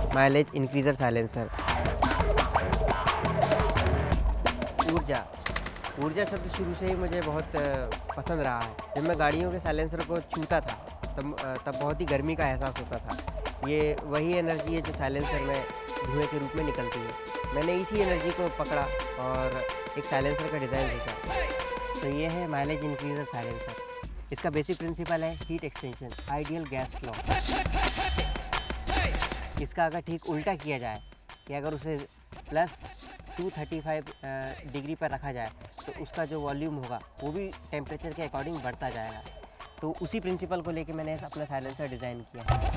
Mileage increaser silencer. ऊर्जा ऊर्जा शब्द शुरू से ही मुझे बहुत पसंद रहा है। जब मैं गाड़ियों के साइलेंसर को छूता था तब बहुत ही गर्मी का एहसास होता था। ये वही एनर्जी है जो साइलेंसर में धुएं के रूप में निकलती है। मैंने इसी एनर्जी को पकड़ा और एक साइलेंसर का डिज़ाइन सोचा। तो ये है माइलेज इंक्रीजर साइलेंसर। इसका बेसिक प्रिंसिपल है heat extension, ideal gas law. इसका अगर ठीक उल्टा किया जाए कि अगर उसे प्लस 235 डिग्री पर रखा जाए तो उसका जो वॉल्यूम होगा वो भी टेम्परेचर के अकॉर्डिंग बढ़ता जाएगा। तो उसी प्रिंसिपल को लेके मैंने अपना साइलेंसर डिज़ाइन किया है।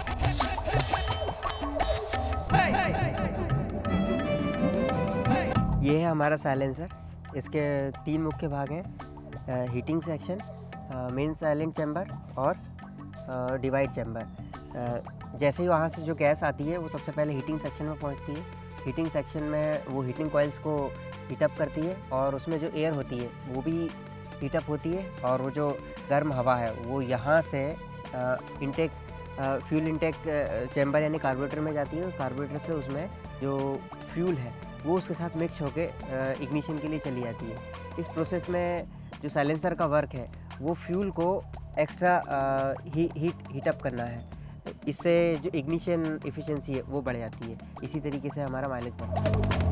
ये है हमारा साइलेंसर। इसके 3 मुख्य भाग हैं, heating section, main silent chamber और डिवाइड चैम्बर। जैसे ही वहाँ से जो गैस आती है वो सबसे पहले हीटिंग सेक्शन में पहुँचती है। हीटिंग सेक्शन में वो हीटिंग कॉइल्स को हीटअप करती है और उसमें जो एयर होती है वो भी हीटअप होती है और वो जो गर्म हवा है वो यहाँ से फ्यूल इंटेक चैम्बर यानी कार्बोरेटर में जाती है। कार्बोरेटर से उसमें जो फ्यूल है वो उसके साथ मिक्स होकर इग्निशन के लिए चली जाती है। इस प्रोसेस में जो साइलेंसर का वर्क है वो फ्यूल को एक्स्ट्रा हीटअप करना है। इससे जो इग्निशन एफिशिएंसी है वो बढ़ जाती है। इसी तरीके से हमारा माइलेज बढ़ता है।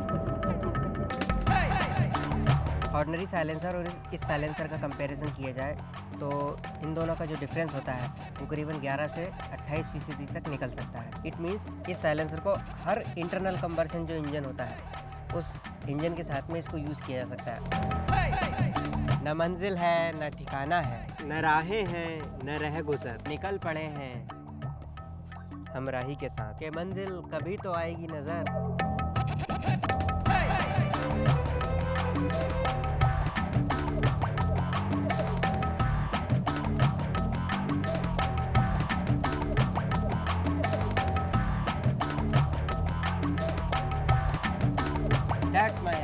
ऑर्डिनरी साइलेंसर और इस साइलेंसर का कंपैरिजन किया जाए तो इन दोनों का जो डिफरेंस होता है वो करीबन 11 से 28% तक निकल सकता है। इट मीन्स इस साइलेंसर को हर इंटरनल कंबर्शन जो इंजन होता है उस इंजन के साथ में इसको यूज़ किया जा सकता है। न मंजिल है न ठिकाना है, न राहें हैं न रह गुजर, निकल पड़े हैं हम राही के साथ के मंजिल कभी तो आएगी नजर। That's my